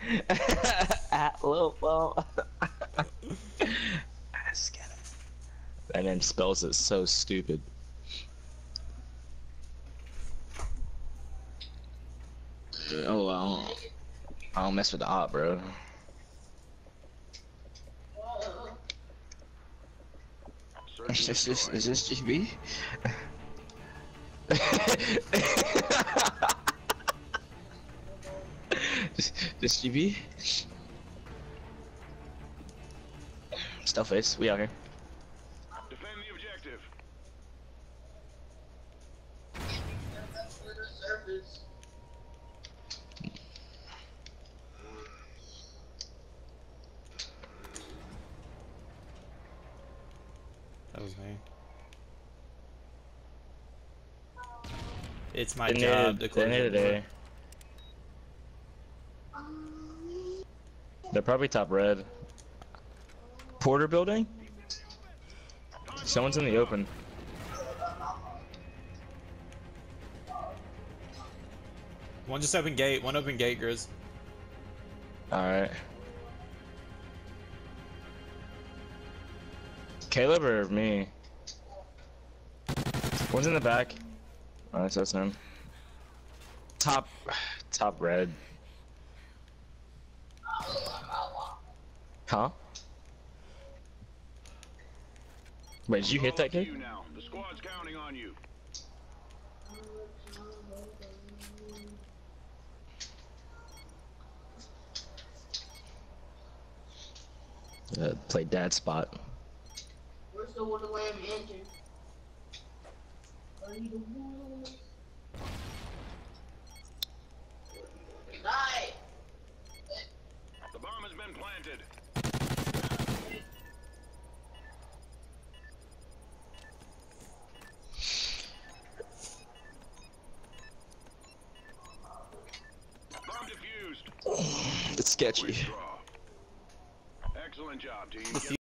At Lil Bum. That man spells it so stupid. Oh, I don't mess with the op, bro. Is this GB? This GB? Stealthface, we out here. Defend the objective. That was me. It's my job to close the door. They're probably top red. Porter building? Someone's in the open. One just open gate. One open gate, Grizz. Alright. Caleb or me? One's in the back. Alright, so that's him. Top red. Huh? Wait, did you hit that kid? The squad's counting on you. Play dad spot. Where's the Wonderland engine? Are you the one? Die! The bomb has been planted. Bomb defused. It's sketchy. Withdraw. Excellent job, team.